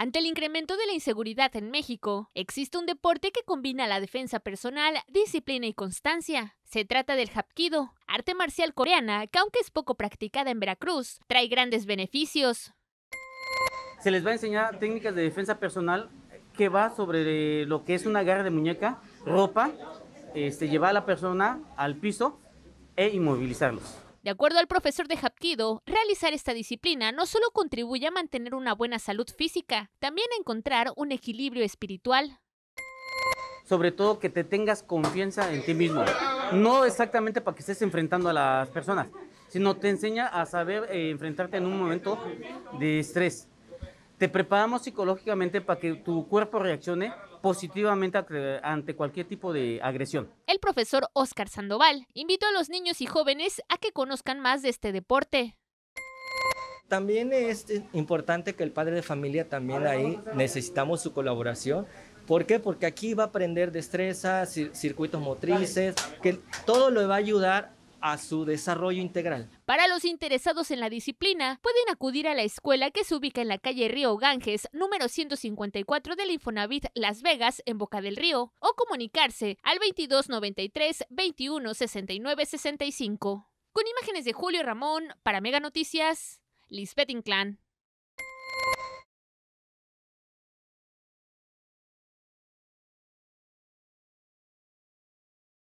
Ante el incremento de la inseguridad en México, existe un deporte que combina la defensa personal, disciplina y constancia. Se trata del Hapkido, arte marcial coreana que, aunque es poco practicada en Veracruz, trae grandes beneficios. Se les va a enseñar técnicas de defensa personal que va sobre lo que es una garra de muñeca, ropa, llevar a la persona al piso e inmovilizarlos. De acuerdo al profesor de Hapkido, realizar esta disciplina no solo contribuye a mantener una buena salud física, también a encontrar un equilibrio espiritual. Sobre todo que te tengas confianza en ti mismo. No exactamente para que estés enfrentando a las personas, sino te enseña a saber enfrentarte en un momento de estrés. Te preparamos psicológicamente para que tu cuerpo reaccione positivamente ante cualquier tipo de agresión. El profesor Óscar Sandoval invitó a los niños y jóvenes a que conozcan más de este deporte. También es importante que el padre de familia también ahí necesitamos su colaboración. ¿Por qué? Porque aquí va a aprender destrezas, circuitos motrices, que todo le va a ayudar a su desarrollo integral. Para los interesados en la disciplina, pueden acudir a la escuela que se ubica en la calle Río Ganges, número 154 del Infonavit Las Vegas, en Boca del Río, o comunicarse al 2293 21 69 65. Con imágenes de Julio Ramón, para Mega Noticias, Lisbeth Inclán.